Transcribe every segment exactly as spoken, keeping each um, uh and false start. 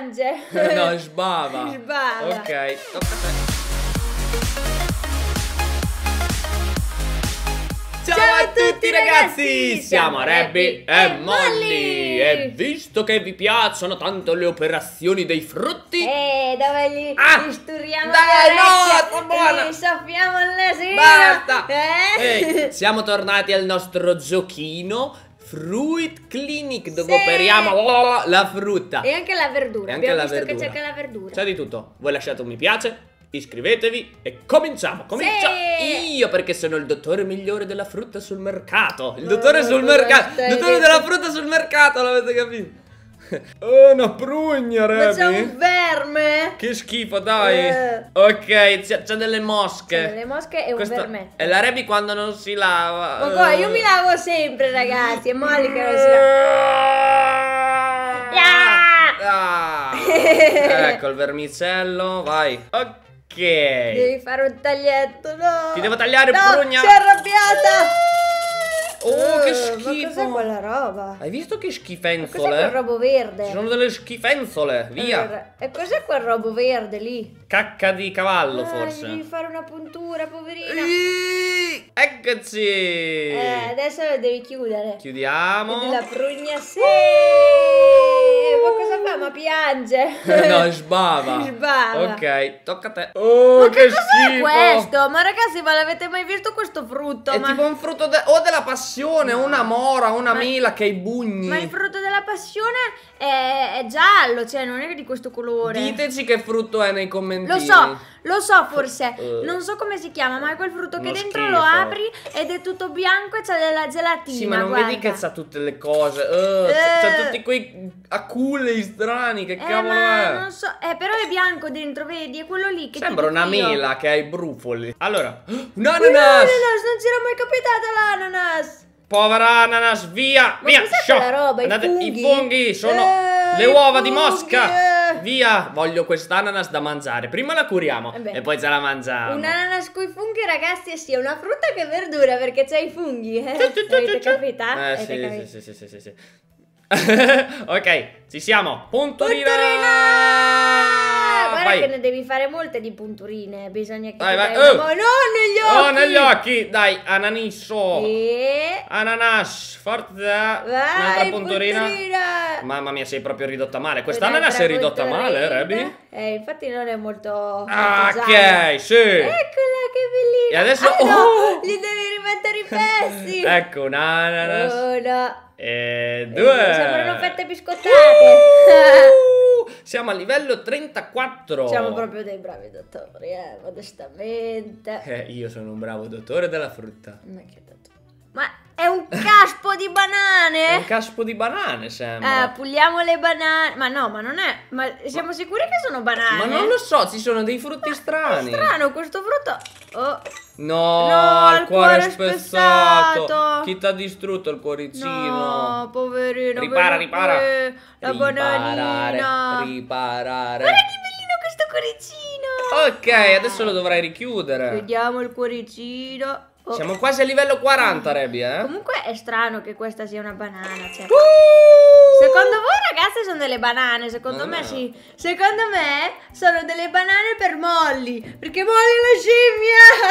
piange. No, sbava. Sbava. Ok, tocca a te. Ciao, Ciao a tutti ragazzi, siamo Rebby e Molly. Molly. E visto che vi piacciono tanto le operazioni dei frutti, Eh, dove gli, Ah, gli sturiamo dai, le no, orecchie, sta buona. gli soffiamo il nasino. basta! Eh? Ehi, siamo tornati al nostro giochino Fruit Clinic, dove Sì. operiamo oh, la frutta. E anche la verdura. E anche Abbiamo la visto verdura. che c'è anche la verdura. C'è di tutto. Voi lasciate un mi piace, iscrivetevi e cominciamo. Comincio Sì. io perché sono il dottore migliore della frutta sul mercato. Il Ma dottore ma sul cosa mercato. Il stai dottore dicendo? della frutta sul mercato, l'avete capito? Oh, una prugna, Ma c'è un Rebby. verme. Che schifo, dai. Eh. Ok, c'è c'è delle mosche. C'è delle mosche e un Questo vermetto. è la Rebby quando non si lava. Ma qua, io mi lavo sempre, ragazzi. È Molly che non si lava. Ah. Ecco il vermicello, vai. Ok. Devi fare un taglietto, no? Ti devo tagliare, no, prugna. si è arrabbiata. Oh, che Eh, schifo. Ma cos'è quella roba? Hai visto che Cos'è quel schifenzole? robo verde? Ci sono delle schifenzole, via. Allora, e cos'è quel robo verde lì? Cacca di cavallo, Ah, forse. devi fare una puntura, poverina. Ehi, Eccoci. Eh, adesso la devi chiudere. Chiudiamo. Vedi la prugna, sì. Ma cosa fa? Ma piange. No, sbava. Sbava. Ok, tocca a te. Oh, Ma che, che cos'è schifo. questo? Ma ragazzi, ma l'avete mai visto questo frutto? È ma... tipo un frutto de- o della passione, No. una mora, una Ma- mela che hai bugni. Ma il frutto della passione è, è giallo, cioè non è di questo colore. Diteci che frutto è nei commentini. Lo so, lo so forse, Eh. non so come si chiama, ma è quel frutto che Uno dentro schifo. lo apri ed è tutto bianco e c'ha della gelatina. Sì, ma non guarda. vedi che c'ha tutte le cose. Eh, c'ha- c'ha Eh. tutti quei aculei strani. Che Eh, cavolo ma è? non so, eh, però è bianco dentro, vedi? È quello lì che Sembra ti una dico io. mela che ha i brufoli. Allora, un Un ananas. ananas, non c'era mai capitata l'ananas. Povera ananas, via, Ma via. cos'è sciò. quella roba? I Andate- funghi? I funghi sono Eh, le i uova di funghi, mosca. eh. Via, voglio quest'ananas da mangiare. Prima la curiamo Eh beh. e poi ce la mangiamo. Un ananas con i funghi, ragazzi, è sia una frutta che verdura perché c'è i funghi. Eh? Ciu, ciu, ciu, Avete ciu, ciù. capito? Eh Avete sì, capito? sì, sì, sì, sì, sì. Ok, ci siamo. Punturina. Guarda Vai. che ne devi fare molte di punturine. Bisogna che Vai, ti vai. dai una Oh. mo- no, negli occhi. Oh, negli occhi. Dai, ananisso. E... Ananas, forza. Vai, Un'altra punturina. punturina. Mamma mia, sei proprio ridotta male. Questa Un'altra ananas è ridotta punturina. male, Rebby? Eh, infatti non è molto... Ah, molto gialla. ok, sì. Eccola, che bellina. E adesso- Ah, no, oh. gli devi rimettere i pezzi. Ecco, un ananas. Uno. E Eh, due. Sembrano fette biscottate. Uh, siamo a livello trentaquattro. Siamo proprio dei bravi dottori, eh, modestamente. Eh, io sono un bravo dottore della frutta. Ma che dottore? Ma è un caspo di È un banane? caspo di banane, sembra. Eh, puliamo le banane. Ma no, ma non è. Ma siamo sicuri che sono banane? Ma non lo so, ci sono dei frutti strani. Strano, questo frutto. Oh. No, No, il il cuore cuore spezzato. spezzato. Chi ti ha distrutto il cuoricino? No, poverino. Ripara, vedo ripara. qui La bananina. Riparare, riparare. Guarda che bellino questo cuoricino. Ok, adesso lo dovrai richiudere. Vediamo il cuoricino. Oh. Siamo quasi a livello quaranta, Rebby, eh? Comunque è strano che questa sia una banana. Cioè. Uh! Secondo voi ragazze sono delle banane? Secondo No, me no. sì. Secondo me sono delle banane per Molly. Perché Molly è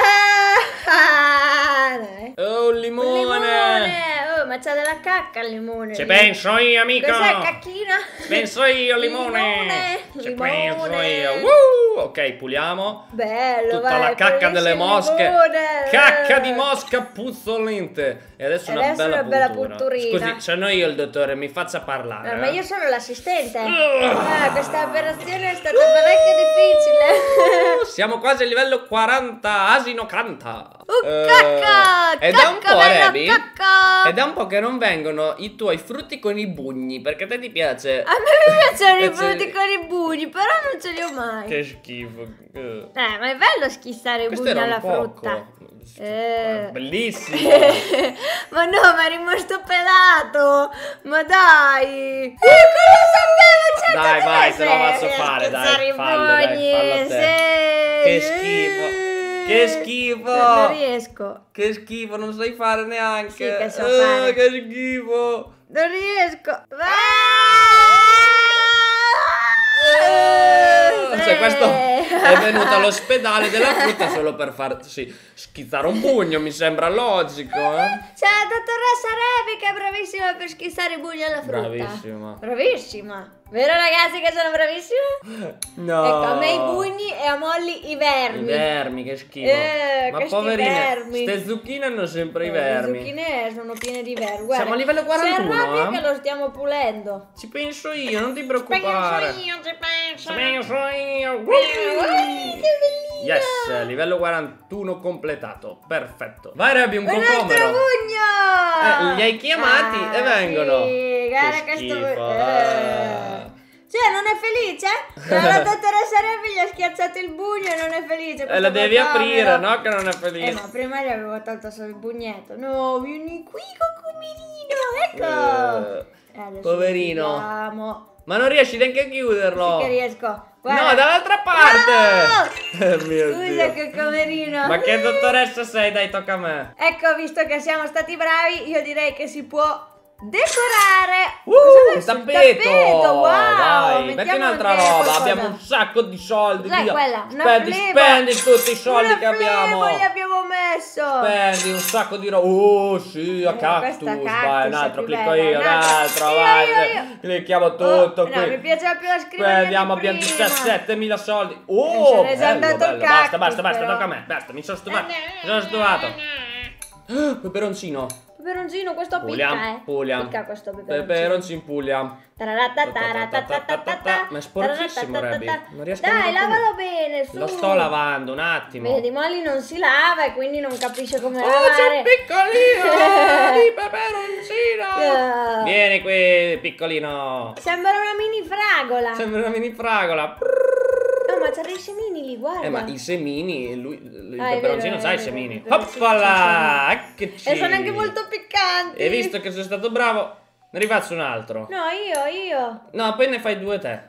una scimmia. Oh, un Un limone! limone. Oh, ma c'ha della cacca il limone. Ci lì. penso io, amico! Cos'è, cacchina? Ci penso io, limone! Limone, Ci limone. penso io! Woo! Ok, puliamo. Bello, Tutta vai, la cacca pulisci delle il mosche. limone. Cacca di mosca puzzolente. E adesso E una adesso bella una bella puntura. punturina. Scusi, sono io il dottore, mi faccia parlare. No, ma eh. io sono l'assistente. Ugh. Ah, questa operazione è stata parecchio difficile. Siamo quasi a livello quaranta, asino canta. Uh, Eh, cacca! Ed è un Cacca, po', bella Rebby. cacca! Ed è un po' che non vengono i tuoi frutti con i bugni, perché a te ti piace. A me mi piacciono i Piace- frutti con i bugni, però non ce li ho mai. Che schifo. Eh. Eh, ma è bello schissare i Questo bugni era alla un poco. frutta. Sì, Eh. Bellissimo. Ma no, ma è rimasto pelato. Ma dai. Eh, cosa sapevo? Certo Dai, deve vai, te lo essere. faccio fare, dai, Schizzare i fallo, dai, bugni, fallo te. sì. Che schifo. Che schifo. Non riesco. Che schifo, non sai fare neanche. Sì che so Eh, fare. Che schifo. Non riesco. Eh, Cioè questo è venuto all'ospedale della frutta solo per farsi schizzare un pugno, mi sembra logico, eh? C'è la dottoressa Revi che è bravissima per schizzare i pugni alla frutta. Bravissima. Bravissima. Vero ragazzi che sono bravissima? No. Ecco, a me i pugni e a Molly i vermi. I vermi, che schifo. Eh, Ma che poverine, vermi. ste zucchine hanno sempre Eh, i vermi. Le zucchine sono piene di vermi. Guarda, Siamo a livello quarantuno, si arrabbia eh? che lo stiamo pulendo. Ci penso io, non ti preoccupare. Penso io, ci penso. Ci penso io. Che bellino. Yes, livello quarantuno completato. Perfetto. Vai Rebi, un Un altro cocomero. pugno! Eh, li hai chiamati Ah, e vengono. Sì, guarda Che questo. schifo, eh. eh. Cioè, non è felice? La dottoressa Revi gli ha schiacciato il pugno e non è felice. E questo la devi cocomero. aprire, no? Che non è Eh, felice. ma prima gli avevo tolto solo il pugnetto. No, vieni qui, cocomerino, ecco. Eh, E adesso poverino. lo chiudiamo. Ma non riesci neanche a chiuderlo. Sì che riesco. Guarda. No, dall'altra parte. No! Eh, mio Scusa, Dio. cocomerino. Ma che dottoressa sei? Dai, tocca a me. Ecco, visto che siamo stati bravi, io direi che si può decorare. Uh, Cosa ho un messo? Il tappeto. Wow, Vai, metti mettiamo un'altra anche roba. qualcosa. Abbiamo un sacco di soldi. Cos'è via. quella? Una Spendi, flebo. spendi tutti i soldi Una che abbiamo. flebo gli abbiamo messo. Spendi un sacco di roba. Oh, sì, a Eh, cactus. questa Vai, cactus un è altro. più Clicco bella, io, un un altro. altro. Io, Vai. io, io. Clicchiamo tutto Oh, qui. no, mi piaceva più la scrivania. Spendiamo, di abbiamo prima. diciassettemila soldi. Eh, Oh, ce n'è già bello, andato il bello. Basta, cactus, basta, basta, però. tocca a me. Basta, mi sono stufato. Mi sono stufato. Ah, peperoncino. Peperoncino, questo picca, Puliam, eh. puliam. Picca questo peperoncino. Peperoncino puliam. Tararatatatatatata. Ma è sporchissimo, Rebi. Non riesco a Dai, lavare. lavalo bene, su. Lo sto lavando, un attimo. Vedi, Molly non si lava e quindi non capisce come Oh, c'è un lavare. piccolino di peperoncino. Ah. Vieni qui, piccolino. Sembra una mini fragola. Sembra una mini fragola. No, ma c'ha dei semini lì, guarda. Eh, ma i semini, lui, il Ah, è peperoncino vero, c'ha è i vero, semini. il peperoncino Hoppala, eccoci. E sono anche molto piccanti. E visto che sono stato bravo, ne rifaccio un altro. No, io, io. No, poi ne fai due te.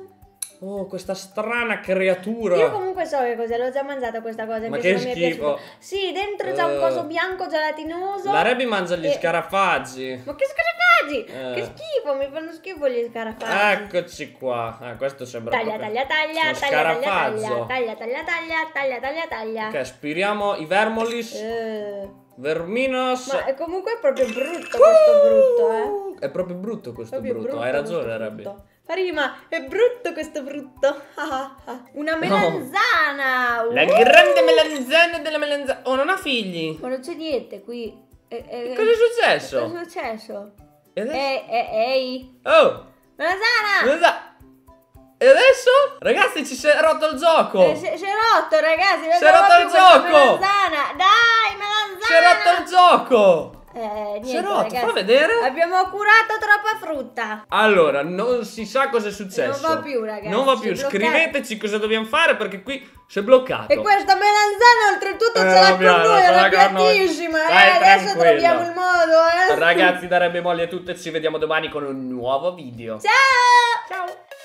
Oh, questa strana creatura. Io comunque so che cos'è, l'ho già mangiata questa cosa. Ma invece che non mi è schifo. piaciuta. Sì, dentro c'è un Eh. coso bianco gelatinoso. La Rebi mangia gli E- scarafaggi. Ma che scarafaggi? Eh. Che schifo, mi fanno schifo gli scarafaggi. Eccoci qua. Ah, questo sembra Taglia, proprio taglia, taglia, uno taglia, taglia, scarafaggio. taglia, taglia, taglia, taglia, taglia, taglia. Ok, spiriamo i vermolis. Eh. Verminos. Ma è comunque proprio brutto questo brutto, eh. È proprio brutto questo Proprio brutto. brutto Hai questo ragione, Rebi. brutto. Farima, è brutto questo brutto. Una melanzana. La Uh! grande melanzana della melanzana. Oh, non ha figli. Ma non c'è niente qui. E, e- Cosa è successo? Cosa è successo? E adesso? Ehi, ehi, ehi. Oh! Melanzana! Melanzana! E adesso? Ragazzi, ci si è rotto il gioco! Eh, si si è rotto, ragazzi. non Si è abbiamo rotto più il questa gioco! Melanzana. Dai, melanzana! Si è rotto il gioco! Eh, niente, Si è rotto, ragazzi. fa vedere. Abbiamo curato troppa frutta. Allora, non si sa cosa è successo. Non va più, ragazzi, Non va si più. è bloccato. Scriveteci cosa dobbiamo fare perché qui si è bloccato. E questa melanzana oltretutto Eh, ce l'ha l'abbiamo, con noi, ce l'ha è con noi. piattissima. Eh, Stai adesso tranquillo. troviamo il modo, eh. Ragazzi, da Rebi Molly è tutto e ci vediamo domani con un nuovo video. Ciao! Ciao!